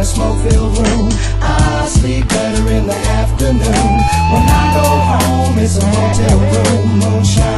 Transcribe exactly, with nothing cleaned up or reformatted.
smoke-filled room. I sleep better in the afternoon. When I go home, it's a hotel room, moonshine.